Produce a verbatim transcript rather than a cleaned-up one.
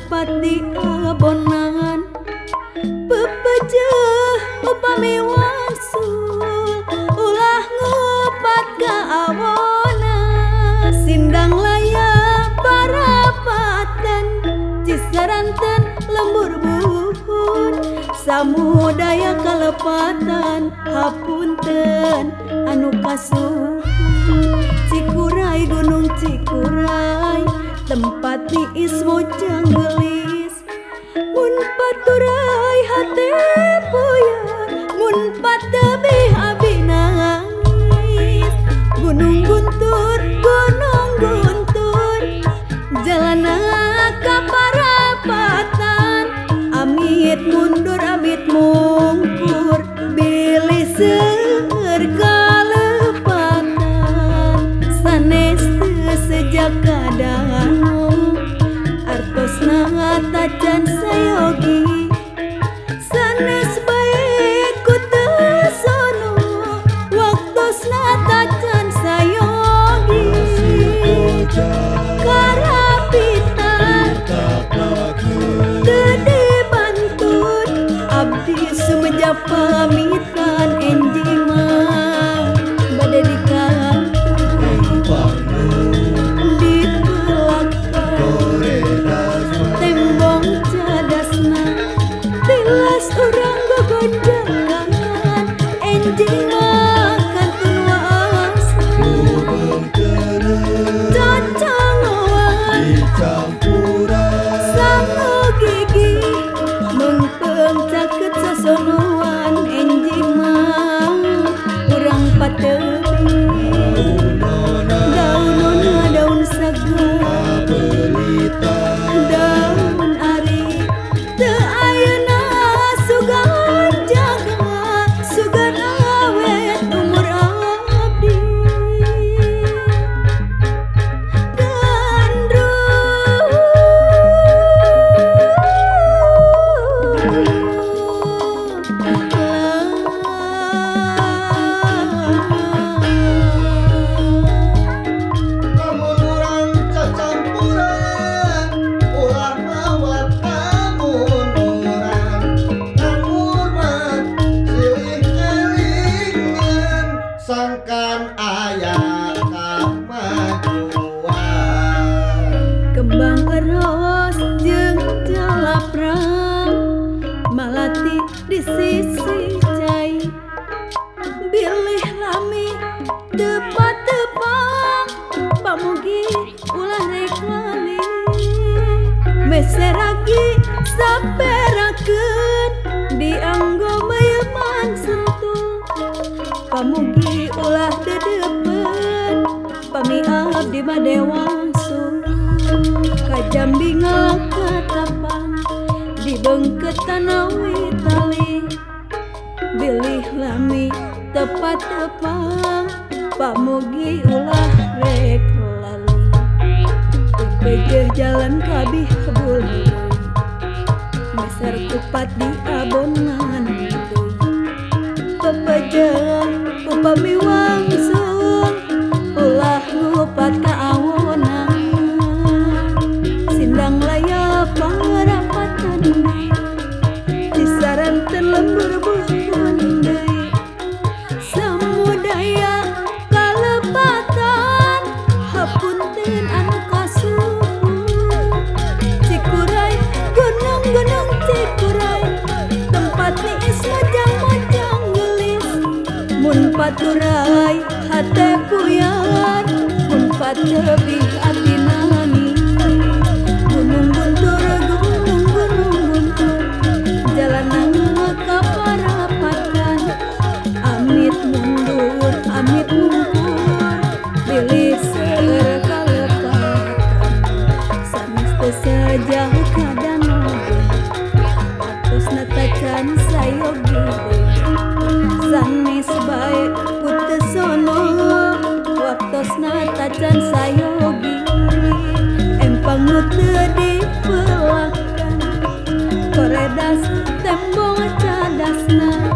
kalepat di abonan pepejeh upami wasul ulah ngupat ka awona sindang layak parapatan cisaranten lembur buhun samudaya kalepatan hapunten anu kasuhun Cikuray gunung Cikuray tempat tiis mojang gelis mun paturay hate puyar mun patebih abi nangis gunung guntur gunung guntur jalan ka parapatan amit mundur amit mungkur bilih seueur kalepatan sanes teu sejak kadang artosna tacan sayogi sanes bae ku teu sono waktosna tacan sayogi karapitan teu dibantun abdi sumeja pamitan enjing mah bade di orang gogonjangan enjing makan tuas cacangoan sango gigi mengpeng caket sasonoan enjing mah urang patebi daunona daun sagar daun ari teu ayeuna sugan jaga sugan awet umur abdi sangkan ayah kamajuan kembang eros jeung jalaprang malati di sisi cai bilih lami tepat-tepang pamugi ulah rek lali meseragi saperakeun dianggo bayaman sentuh pamugi ulah dedepen pami abdi bade wangsul kajambi ngalangkatapang dibengketan awi tali bilih lami tepat-tepang pamugi ulah rek lali pepejeh jalan kabih buluy meser kupat di abonan pepejeh upami wangsul ulah ngupat ka awonan sindang layap parapatan cisaranten lembur buhun deui samudaya kalepatan hapunten anu kasuhun Cikuray gunung-gunung Cikuray tempat niis mojang-mojang mun paturay hate puyar mun patebih abdi nangis gunung guntur gunung gunung guntur jalan ka parapatan amit mundur amit mungkur bilih seueur kalepatan sanes teu sajauh kadang atosna tacan sayogi sanes bae ku teu sono waktosna tacan sayogi empang nu teu dipelakan koredas tembong cadasna